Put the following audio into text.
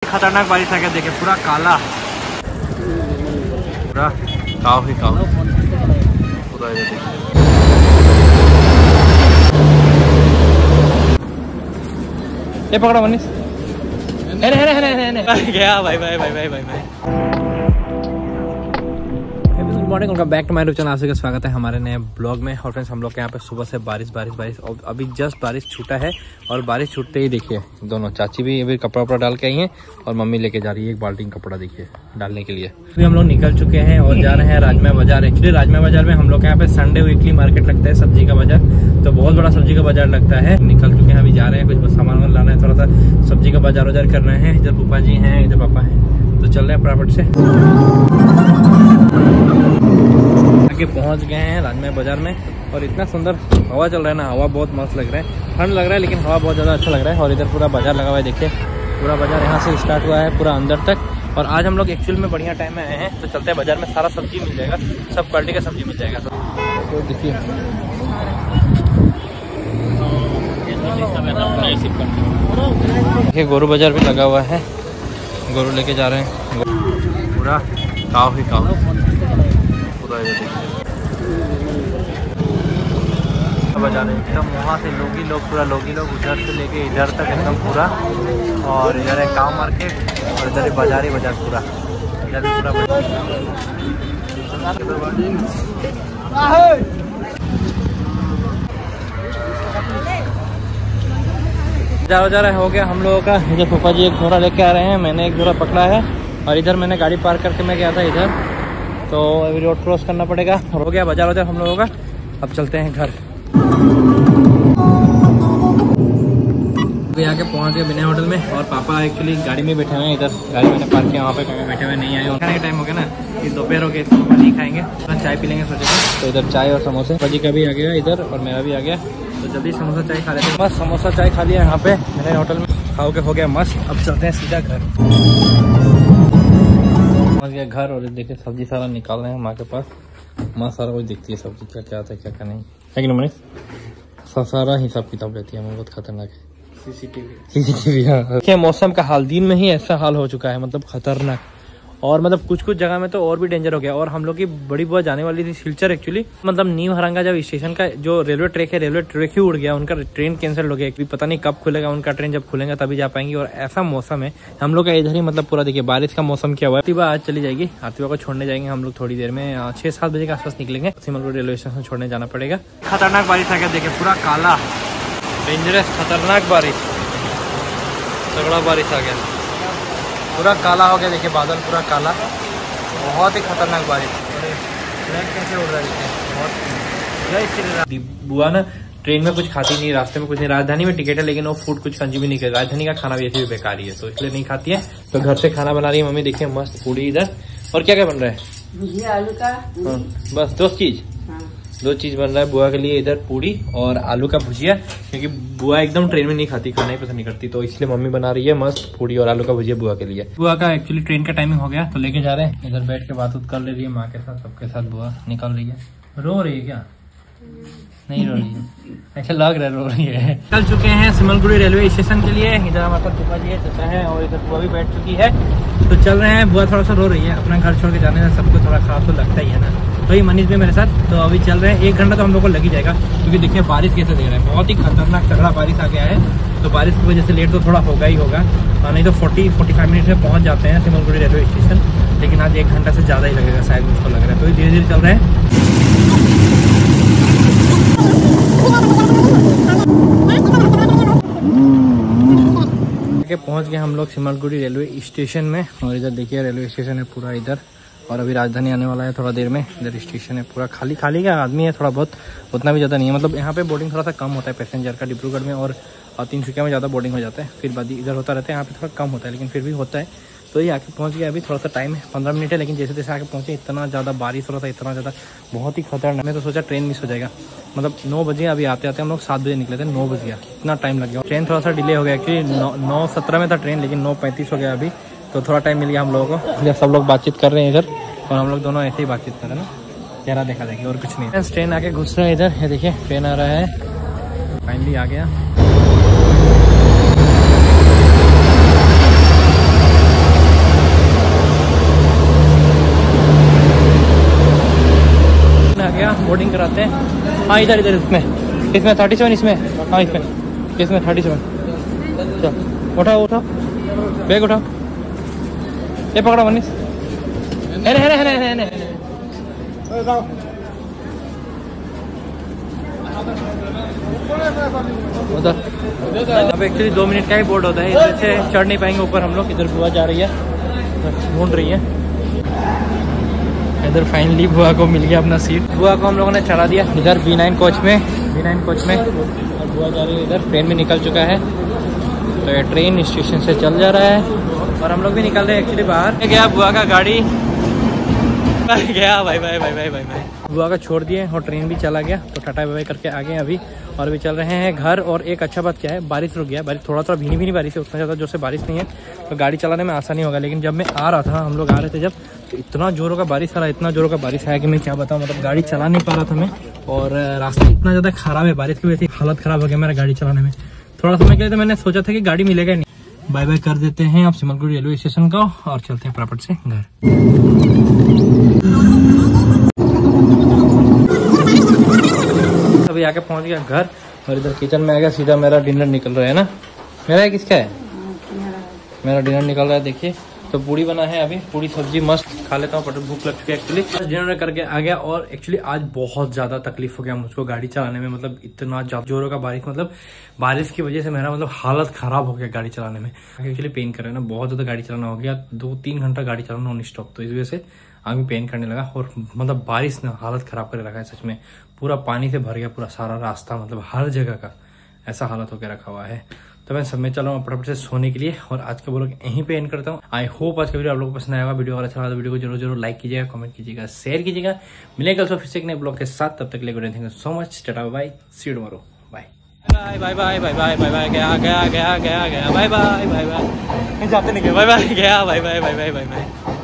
खतरनाक बारिश आ गया, देखे पूरा काला, पूरा काव ही काव पूरा। ये पकड़ो मनीष, गया भाई भाई भाई भाई भाई भाई। Good morning, welcome back to my YouTube channel. आप सभी का स्वागत है हमारे नए ब्लॉग में। और फ्रेंड्स, हम लोग के यहाँ पे सुबह से बारिश और अभी जस्ट बारिश छूटा है। और बारिश छूटते ही देखिए दोनों चाची भी अभी कपड़ा वपड़ा डाल के आई हैं और मम्मी लेके जा रही है एक बाल्टी कपड़ा देखिए डालने के लिए। अभी हम लोग निकल चुके हैं और जा रहे हैं राजमा बाजार। एक्चुअली राजमा बाजार में हम लोग के यहाँ पे संडे वीकली मार्केट लगता है, सब्जी का बाजार, तो बहुत बड़ा सब्जी का बाजार लगता है। निकल चुके हैं, अभी जा रहे हैं, कुछ सामान लाना है, थोड़ा सा सब्जी का बाजार करना है। इधर पापा जी हैं, इधर पापा है, तो चल रहे हैं फटाफट से। पहुंच गए हैं राजमा बाजार में और इतना सुंदर हवा चल रहा है ना, हवा बहुत मस्त लग रहा है। ठंड लग रहा है लेकिन हवा बहुत ज़्यादा अच्छा लग रहा है। और इधर पूरा बाजार लगा हुआ है, देखिए पूरा बाजार यहाँ से स्टार्ट हुआ है पूरा अंदर तक। और आज हम लोग एक्चुअल में बढ़िया टाइम में आए हैं, तो चलते हैं बाजार में, सारा सब्जी मिल जाएगा, सब क्वालिटी का सब्जी मिल जाएगा। तो देखिए देखिए गोरू बाजार भी लगा हुआ है, गोरू लेके जा रहे हैं, पूरा काव ही काव पूरा। बाजार एकदम वहाँ से लोग पूरा लोग उधर से लेके इधर तक एकदम पूरा। और इधर है काव मार्केट और इधर है बाजार ही बाजार पूरा, इधर भी पूरा बाजार हो गया हम लोगों का। इधर पापा जी एक घोड़ा लेके आ रहे हैं, मैंने एक घोड़ा पकड़ा है। और इधर मैंने गाड़ी पार्क करके मैं गया था इधर, तो अभी रोड क्रॉस करना पड़ेगा। हो गया बाजार हम लोगों का, अब चलते हैं घर। अभी आके पहुंच गए विनय होटल में और पापा एक्चुअली गाड़ी में बैठे हुए हैं। इधर गाड़ी मैंने पार्क किया, वहाँ पे पापा बैठे हुए नहीं आए। खाने का टाइम हो गया ना, ये दोपहर हो गया, इसको पापा नहीं खाएंगे, तो चाय पी लेंगे सोचे। तो इधर चाय और समोसे, पापा जी का भी आ गया इधर और मेरा भी आ गया, तो जल्दी समोसा चाय खा लेते हैं। बस समोसा चाय खा लिया यहाँ पे विनय होटल में, खाओ के हो गया मस्त। अब चलते हैं सीधा घर। पहुँच गया घर और देखिए सब्जी सारा निकाल रहे हैं माँ के पास। माँ सारा कुछ देखती है सब्जी क्या क्या आता है क्या क्या नहीं है कि नहीं मनीष, सारा हिसाब किताब लेती है। बहुत खतरनाक है सीसीटीवी। हाँ, मौसम का हाल दिन में ही ऐसा हाल हो चुका है, मतलब खतरनाक। और मतलब कुछ जगह में तो और भी डेंजर हो गया। और हम लोग की बड़ी बुआ जाने वाली थी सिलचर एक्चुअली, मतलब न्यू हरंगा जब स्टेशन का जो रेलवे ट्रैक है, रेलवे ट्रैक ही उड़ गया, उनका ट्रेन कैंसिल हो गया। पता नहीं कब खुलेगा उनका ट्रेन, जब खुलेगा तभी जा पाएंगे। और ऐसा मौसम है हम लोग का इधर ही, मतलब पूरा देखिए बारिश का मौसम क्या हुआ है। आरतीबा आज चली जाएगी, आरतीबा को छोड़ने जाएंगे हम लोग थोड़ी देर में, 6-7 बजे के आसपास निकलेंगे। सिमलगुड़ी रेलवे स्टेशन छोड़ने जाना पड़ेगा। खतरनाक बारिश आ गया, देखिए पूरा काला, डेंजरस खतरनाक बारिश, तगड़ा बारिश आ गया, पूरा काला हो गया। देखिए बादल पूरा काला, बहुत ही खतरनाक बारिश। कैसे उड़ रहा है बुआ ना, ट्रेन में कुछ खाती नहीं, रास्ते में कुछ नहीं। राजधानी में टिकट है लेकिन वो फूड कुछ कंज्यूम नहीं कर, राजधानी का खाना भी ऐसे भी बेकार ही है, तो इसलिए नहीं खाती है। तो घर से खाना बना रही है मम्मी, देखिए मस्त पूड़ी इधर। और क्या क्या बन रहा है? भुजिया आलू का। बस दो चीज बन रहा है बुआ के लिए, इधर पूड़ी और आलू का भुजिया, क्योंकि बुआ एकदम ट्रेन में नहीं खाती, खाना ही पसंद नहीं करती, तो इसलिए मम्मी बना रही है मस्त पूड़ी और आलू का भुजिया बुआ के लिए। बुआ का एक्चुअली ट्रेन का टाइमिंग हो गया, तो लेके जा रहे हैं। इधर बैठ के बात कर ले रही है माँ के साथ, सबके साथ। बुआ निकल रही है, रो रही है क्या? नहीं रो रही है, ऐसा लग रहा है रो रही है। चल चुके हैं सिमलगुड़ी रेलवे स्टेशन के लिए। इधर हमारे पास पापा जी है, चाचा है और इधर बुआ भी बैठ चुकी है, तो चल रहे हैं। बुआ थोड़ा सा रो रही है, अपना घर छोड़ के जाने में सबको थोड़ा खराब तो लगता ही है ना, तो ये मनीष भी मेरे साथ। तो अभी चल रहे हैं, 1 घंटा तो हम लोग को लग ही जाएगा, क्योंकि देखिए बारिश कैसे दे रहा है, बहुत ही खतरनाक तगड़ा बारिश आ गया है। तो बारिश की वजह से लेट तो थोड़ा होगा ही होगा, नहीं तो 40-45 मिनट में पहुंच जाते हैं सिमलगुड़ी रेलवे स्टेशन। लेकिन आज 1 घंटा से ज़्यादा ही लगेगा शायद, मुझको लग रहा है। तो धीरे धीरे चल रहे हैं। पहुंच गए हम लोग सिमलगुड़ी रेलवे स्टेशन में। और इधर देखिए रेलवे स्टेशन है पूरा इधर, और अभी राजधानी आने वाला है थोड़ा देर में। इधर स्टेशन है पूरा खाली का आदमी है थोड़ा बहुत, उतना भी ज़्यादा नहीं है। मतलब यहाँ पे बोर्डिंग थोड़ा सा कम होता है पैसेंजर का, डिब्रूगढ़ में और तिनसुकिया में ज़्यादा बोर्डिंग हो जाता है, फिर बाद इधर होता रहता है, यहाँ पे थोड़ा कम होता है, लेकिन फिर भी होता है। तो ये आके पहुँच गया, अभी थोड़ा सा टाइम है 15 मिनट है, लेकिन जैसे जैसे आके पहुँचे इतना ज़्यादा बारिश हो रहा था, इतना ज़्यादा, बहुत ही खतरनाक। मैं तो सोचा ट्रेन मिस हो जाएगा, मतलब 9 बजे, अभी आते आते हम लोग 7 बजे निकले थे, 9 बज गया, इतना टाइम लग गया। ट्रेन थोड़ा सा डिले हो गया, एक्चुअली 9:17 में था ट्रेन, लेकिन 9:35 हो गया अभी, तो थोड़ा टाइम मिल गया हम लोगों को। सब लोग बातचीत कर रहे हैं इधर, और हम लोग दोनों ऐसे ही बातचीत कर रहे हैं ना, चेहरा देखा देखिए और कुछ नहीं। ट्रेन आके घुस रहे हैं इधर, ये देखिए ट्रेन आ रहा है, फाइनली आ गया। जाते हैं। हाँ इधर इधर इसमें 37 इसमें। हाँ इसमें 37। चल उठाओ बैग उठाओ। ये पकड़ो मनीष। अब एक्चुअली 2 मिनट का ही बोर्ड होता है, इधर से चढ़ नहीं पाएंगे ऊपर हम लोग। इधर बुआ जा रही है, ढूंढ रही है। इधर फाइनली बुआ को मिल गया अपना सीट। बुआ को हम लोगों ने चढ़ा दिया इधर B9 कोच में। और बुआ जा रही है इधर। ट्रेन भी निकल चुका है, तो ये ट्रेन स्टेशन से चल जा रहा है और हम लोग भी निकल रहे हैं एक्चुअली बाहर। गया बुआ का गाड़ी गया। Bye bye bye bye bye bye. बुआ का छोड़ दिए और ट्रेन भी चला गया, तो टाटा बाय बाय करके आ गए अभी। और अभी चल रहे हैं घर। और एक अच्छा बात क्या है, बारिश रुक गया। बारिश थोड़ा भीनी बारिश है, उतना ज़्यादा जोर से बारिश नहीं है, तो गाड़ी चलाने में आसानी होगा। लेकिन जब मैं आ रहा था, हम लोग आ रहे थे जब, तो इतना जोरों का बारिश आ रहा, इतना जोरों का बारिश आया कि मैं क्या बताऊँ। मतलब गाड़ी चला नहीं पा रहा था मैं, और रास्ता इतना ज़्यादा खराब है, बारिश की वजह से हालत ख़राब हो गया मेरा गाड़ी चलाने में। थोड़ा समय के लिए तो मैंने सोचा था कि गाड़ी मिलेगा नहीं। बाय बाय कर देते हैं आप सिमलगुड़ी रेलवे स्टेशन का और चलते हैं फटाफट से घर। अभी आके पहुंच गया घर और इधर किचन में आ गया। सीधा मेरा डिनर निकल रहा है ना। मेरा है किसका है? मेरा डिनर निकल रहा है। देखिए, तो पूड़ी बना है अभी, पूड़ी सब्जी मस्त खा लेता हूँ, पर भूख लग चुकी है एक्चुअली। डिनर करके आ गया और एक्चुअली आज बहुत ज्यादा तकलीफ हो गया मुझको गाड़ी चलाने में। मतलब इतना जोरों का बारिश, मतलब बारिश की वजह से मेरा मतलब हालत खराब हो गया गाड़ी चलाने में। एक्चुअली पेन कर रहा है ना, बहुत ज्यादा गाड़ी चलाना हो गया, 2-3 घंटा गाड़ी चलाना नॉन स्टॉप, तो इस वजह से आगे पेन करने लगा। और मतलब बारिश ने हालत खराब कर रखा है सच में। पूरा पानी से भर गया पूरा सारा रास्ता, मतलब हर जगह का ऐसा हालत होकर रखा हुआ है। तो मैं सब में चला हूँ फटाफट से सोने के लिए और आज का ब्लॉग यहीं पे एंड करता हूँ। आई होप आज का वीडियो आप लोगों को पसंद आएगा। वीडियो अगर अच्छा लगा तो वीडियो को जरूर लाइक कीजिएगा, कमेंट कीजिएगा, शेयर कीजिएगा। मिलेगा फिर से एक नए ब्लॉग के साथ, तब तक के लिए good thank you so much. Tata bye, see you tomorrow, bye bye bye bye bye bye bye bye. गया बाय बाय बाय बाय। जाते नहीं गए, बाय बाय गया, bye bye bye bye bye.